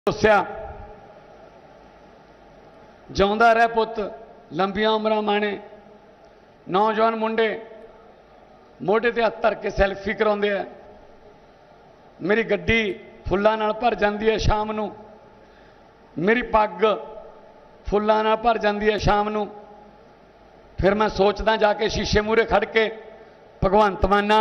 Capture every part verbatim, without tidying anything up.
ਦੱਸਿਆ ਜਿਉਂਦਾ ਰਹਿ ਪੁੱਤ ਲੰਬੀਆਂ ਉਮਰਾਂ ਮਾਣੇ। नौजवान मुंडे मोढे ते हत्थ धर के सैल्फी कराउंदे आ। मेरी गड्डी फुल्लां नाल भर जाती है शाम नूं, मेरी पग फुल्लां नाल भर जाती है शाम नूं। फिर मैं सोचदा जाके शीशे मूहरे खड़ के, भगवंत माना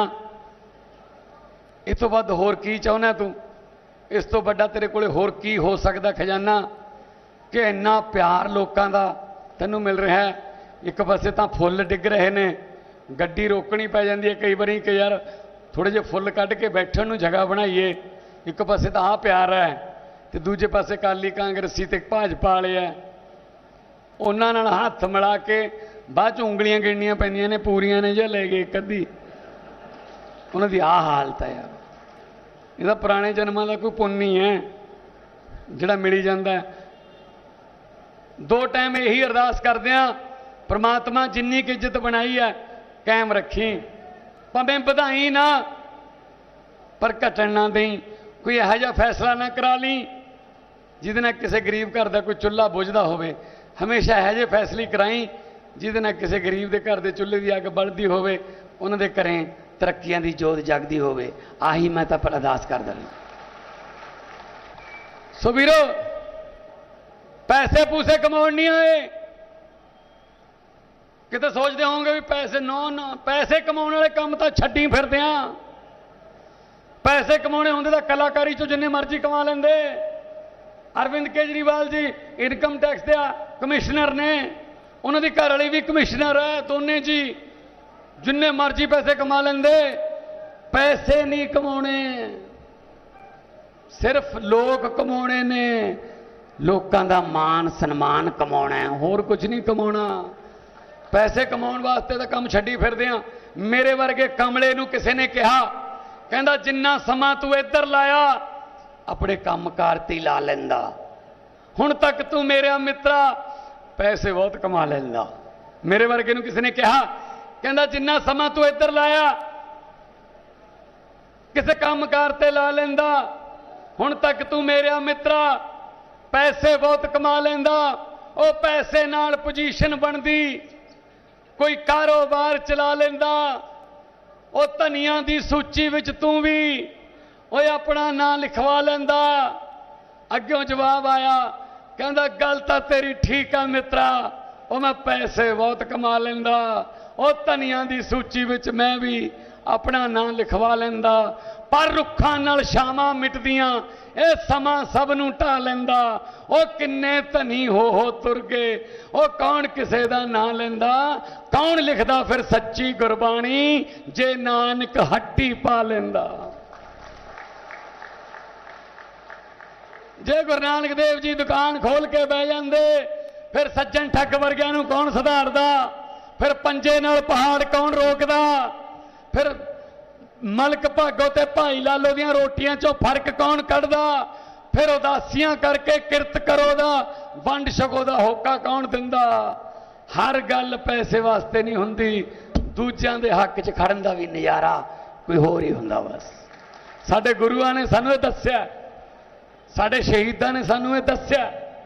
इस तो वध होर की चाहुंदा तू? इस तो वड्डा तेरे कोले होर की हो सकदा खजाना कि इन्ना प्यार लोकां दा तैनूं मिल रहा है। एक पासे तो फुल डिग रहे ने, गड्डी रोकनी पै जाती है कई बारी कि यार थोड़े जे फुल कढ़ के बैठण नूं जगह बनाइए। एक पासे तो आ प्यार है तो दूजे पासे अकाली कांग्रेसी ते भाजपा वाले है, उन्हां नाल हत्थ मिला के बाद च उंगलियां गिणनियां पैंदियां ने, पूरियां ने जां ले गए कदी। उन्हां दी आ हालत है यार। इहदा पुराने जन्मां दा कोई पुण्य नहीं है जिहड़ा मिली जांदा है। दो टाइम यही अरदास करदे आ, परमात्मा जिन्नी की इज्जत बनाई है कायम रखी, भावें बधाई ना पर घटन ना दें। कोई इहो जिहा फैसला ना करा ली जिहदे नाल किसी गरीब घर का कोई चुल्हा बुझदा होवे। हमेशा इहो जिहे फैसले कराई जिहदे नाल किसी गरीब के घर के चुल्हे की अग बलदी होवे, उन्हां दे घरें तरक्कियां दी जोत जगदी होवे। आही मैं तां अरदास करदा रही। सो वीरो पैसे पूसे कमाउण नहीं आए। किते सोचते होंगे भी पैसे नौ ना पैसे कमाने वाले काम तो छड्डी फिरदे आ। पैसे कमाने होंदे तां कलाकारी चों जिन्ने मर्जी कमा लेंदे। अरविंद केजरीवाल जी इनकम टैक्स के कमिश्नर ने, उन्हां दी घर वाली भी कमिश्नर है, दोने जी जिन्ने मर्जी पैसे कमा लेंदे। पैसे नहीं कमाने, सिर्फ लोग कमाने ने। लोकां दा मान सन्मान कमाना है, होर कुछ नहीं कमाना। पैसे कमाउण वास्ते तो काम छड्डी फिरदे आ। मेरे वर्गे कमले नूं किसी ने कहा, कहंदा जिन्ना समा तू इधर लाया अपने काम कार ते ला लैंदा, हुण तक तू मेरे मित्रा पैसे बहुत कमा लैंदा। मेरे वर्गे नूं किसी ने कहा, कहंदा जिन्ना समा तू इधर लाया किसी काम कार ते ला लैंदा, हुण तक तू मेरे मित्रा पैसे बहुत कमा लैंदा। ओ पैसे नाल पोजीशन बनदी, कोई कारोबार चला लेंदा। ओ धनिया की सूची विच तू भी ओए अपना नाम लिखवा लेंदा। अग्यों जवाब आया, कहंदा गल तां तेरी ठीक है मित्रा, ओ मैं पैसे बहुत कमा लेंदा। ओ धनिया की सूची विच मैं भी अपना नाम लिखवा लेंदा। पर रुखां नाल छावां मिटदियां, ਇਹ ਸਮਾਂ ਸਭ ਨੂੰ ਢਾ ਲੈਂਦਾ। ਉਹ ਕਿੰਨੇ ਧਨੀ ਹੋ ਹੋ ਤੁਰ ਗਏ, ਉਹ ਕੌਣ ਕਿਸੇ ਦਾ ਨਾਂ ਲੈਂਦਾ। ਕੌਣ ਲਿਖਦਾ ਫਿਰ ਸੱਚੀ ਗੁਰਬਾਣੀ ਜੇ ਨਾਨਕ ਹੱਟੀ ਪਾ ਲੈਂਦਾ। ਜੇ ਗੁਰੂ ਨਾਨਕ ਦੇਵ ਜੀ ਦੁਕਾਨ ਖੋਲ ਕੇ ਬਹਿ ਜਾਂਦੇ ਫਿਰ ਸੱਜਣ ਠੱਗ ਵਰਗਿਆਂ ਨੂੰ ਕੌਣ ਸੁਧਾਰਦਾ। ਫਿਰ ਪੰਜੇ ਨਾਲ ਪਹਾੜ ਕੌਣ ਰੋਕਦਾ। ਫਿਰ मलक भागो ते भाई लालो दियां रोटियां चों फर्क कौन कढ़दा। फिर उदासियां करके किरत करो दा वंड छको दा होका कौन दिंदा। हर गल पैसे वास्ते नहीं हुंदी, दूजियां दे हक च खड़न दा भी नज़ारा कोई होर ही हुंदा। बस साडे गुरुआं ने सानूं इह दस्सिया, साडे शहीदां ने सानूं इह दस्सिया।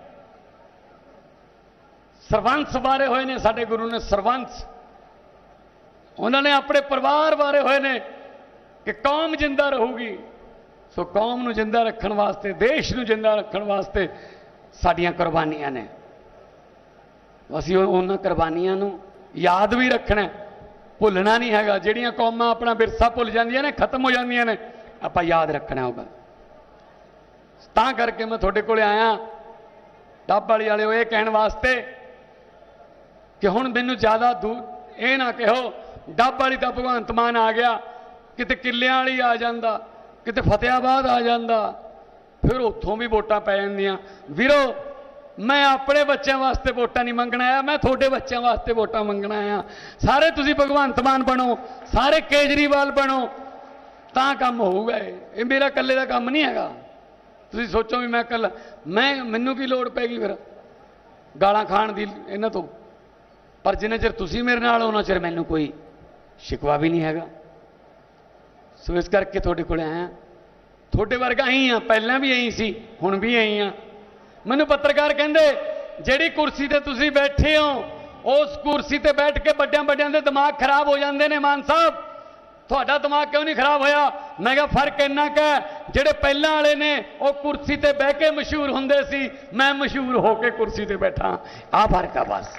सरबंस बारे होए ने साडे गुरु ने, सरबंस उन्होंने अपने परिवार बारे होए ने कि कौम जिंदा रहूगी। सो कौम नूं जिंदा रखण वास्ते, देश नूं जिंदा रखण वास्ते साडियां कुर्बानियां ने। असीं उन्हां कुर्बानियां नूं याद भी रखना, भुलना नहीं हैगा। जिहड़ियां कौमां अपना विरसा भुल जांदियां ने, खत्म हो जांदियां ने, आपां याद रखना होगा। तां करके मैं तुहाडे कोले आया डब वाली वाले ये कहण वास्ते कि हुण मैनूं ज़्यादा दूर ये ना कहो डब वाली दा भगवंत मान आ गया, किते किलियां वाली आ जांदा, किते फतेहाबाद आ जांदा, फिर उत्थों भी वोटां पै जांदियां। वीरो मैं अपने बच्चों वास्ते वोटां नहीं मंगना आया, मैं थोड़े बच्चों वास्ते वोटां मंगना आया। सारे तुसीं भगवंत मान बनो, सारे केजरीवाल बनो, तां काम होऊगा। ये मेरा कल्ले दा काम नहीं हैगा। तुसीं सोचो भी मैं कल मैं मैनूं की लोड़ पैगी फिर गालां खाण दी इन्हां तों। पर जिन्ने चिर तुसीं मेरे नाल उन्ना चिर मैनूं कोई शिकवा भी नहीं हैगा। सो इस करके थोड़े को आया, थोड़े वर्गा ही हाँ, पहला भी यही सी, हुण भी यही हाँ। मैनू पत्रकार कहंदे जिहड़ी कुर्सी ते तुसीं बैठे हो उस कुर्सी ते बैठ के बड़ियां बड़ियां दे दिमाग खराब हो जाते हैं। मान साहब तुहाडा दिमाग क्यों नहीं खराब होया? मैं कहा फर्क इन्ना क जिहड़े पहलां वाले ने वो कुर्सी ते बह के मशहूर हुंदे सी, मैं मशहूर होके कुर्सी ते बैठा। आ फर्क है बस।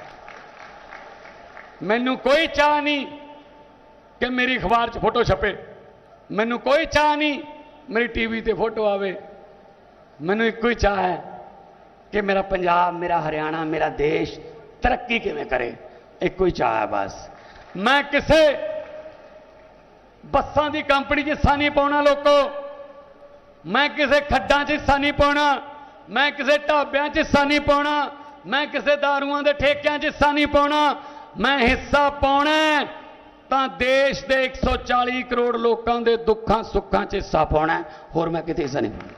मैनू कोई चाह नहीं कि मेरी अखबार च फोटो छपे, मैनू कोई चाह नहीं मेरी टीवी ते फोटो आवे। मैनू एक ही चाह है कि मेरा पंजाब, मेरा हरियाणा, मेरा देश तरक्की किवें करे, एक ही चाह है बस। मैं किसे बसां दी कंपनी च हिस्सा नहीं पाउणा लोगों, मैं किसे खड्डां च हिस्सा नहीं पाउणा, मैं किसे ढाबियां च हिस्सा नहीं पाउणा, मैं किसे दारूआं दे ठेकिआं च हिस्सा नहीं पाउणा। मैं हिस्सा पाउणा तां देश दे एक सौ चाली करोड़ लोगों के दुखां सुखां च हिस्सा पाउणा, होर मैं किते हिस्सा नहीं पाउणा।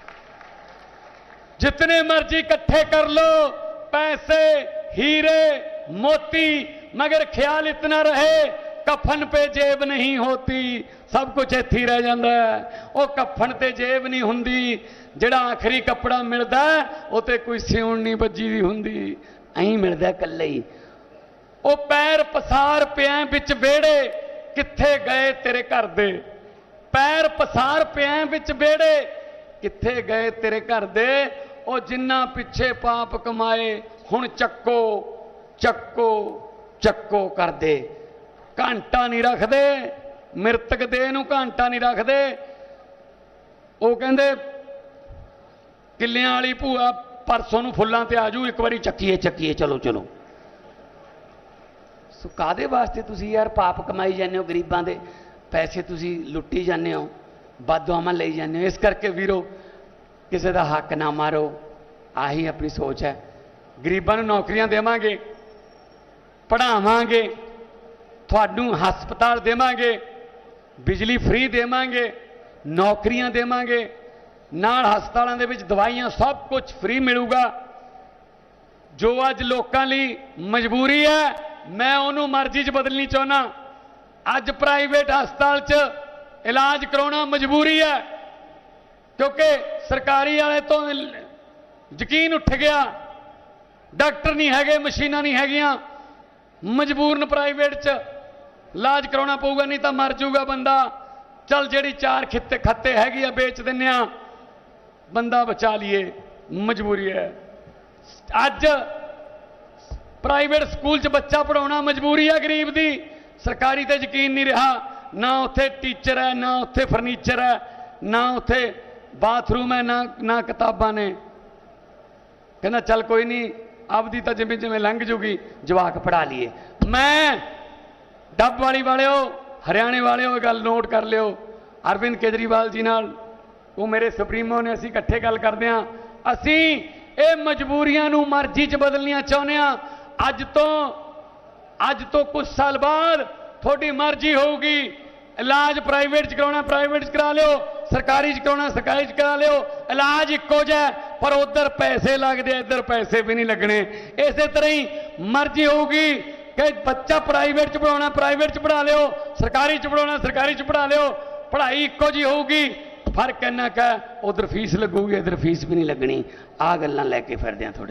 जितने मर्जी इकट्ठे कर लो पैसे, हीरे, मोती, मगर ख्याल इतना रहे कफन पे जेब नहीं होती, सब कुछ इत्थे ही रह जाता है। वो कफन ते जेब नहीं हुंदी, जिहड़ा आखिरी कपड़ा मिलता वो ते कोई सिउण नहीं बजी दी हुंदी, ऐं मिलता कल्ले ही। वो पैर पसार पिया बिच बेड़े, कित्थे गए तेरे घर दे? पैर पसार पिया बिच बेड़े, कित्थे गए तेरे घर दे? वो जिन्ना पिछे पाप कमाए हुण चक्को चक्को चक्को कर दे। घंटा नहीं रखते, मृतक देह नूं घंटा नहीं रखते। वो कहंदे किलियां वाली भूआ परसों नूं फुल्लां ते आजू, एक बारी चक्कीए चक्कीए चलो चलो। सो कादे वास्ते तुसीं यार पाप कमाई जाने हो, गरीबां दे पैसे तुसीं लुट्टी जाने हो, बददुआवां लई जाने हो। इस करके वीरो किसी का हक ना मारो, आही अपनी सोच है। गरीबां नूं नौकरियां देवांगे, पढ़ावांगे, तुहानूं हस्पताल देवांगे, बिजली फ्री देवांगे, नौकरियां देवांगे, नाल हस्पतालों दे विच दवाइयां सब कुछ फ्री मिलूगा। जो अज लोकां लई मजबूरी है मैं उन्होंने मर्जी च बदलनी चाहना। अज प्राइवेट हस्पताल च इलाज कराना मजबूरी है, क्योंकि सरकारी वाले तो यकीन उठ गया, डॉक्टर नहीं है, मशीनां नहीं हैगियां, मजबूरन प्राइवेट च इलाज कराना पऊगा, नहीं तो मर जाऊगा बंदा। चल जेड़ी चार खिते खत्ते हैगी आ बेच दिन्ने आ, बंदा बचा लिए, मजबूरी है। अज प्राइवेट स्कूल च बच्चा पढ़ाना मजबूरी है गरीब दी, सरकारी ते यकीन नहीं रहा। ना उत्थे टीचर है, ना उत्थे फर्नीचर है, ना उत्थे बाथरूम है, ना ना किताबां ने। कहना चल कोई नहीं, आपदी तो जिमें जिमें लंघ जूगी, जवाक पढ़ा लिए। मैं डब वाली वाले हो, हरियाणे वाले हो, गल नोट कर लियो। अरविंद केजरीवाल जी नाल वो मेरे सुप्रीमो ने, असीं इकट्ठे गल करदे हां। असीं ये मजबूरियां नूं मर्जी च बदलनियां चाहुंदे हां। अज तो अज तो कुछ साल बाद थोड़ी मर्जी होगी, इलाज प्राइवेट च कराना प्राइवेट च करा लियो, सरकारी च कराना सरकारी च करा लियो, इलाज इक्को जिहा, पर उधर पैसे लगते, इधर पैसे भी नहीं लगने। इस तरह ही मर्जी होगी कि बच्चा प्राइवेट च पढ़ाना प्राइवेट च पढ़ा लियो, सरकारी च पढ़ाना सरकारी च पढ़ा लियो, पढ़ाई इक्को जी होगी। फर्क इन्ना क उधर फीस लगूगी, इधर फीस भी नहीं लगनी। आ गल्लां लैके फिरदे हां थोड़े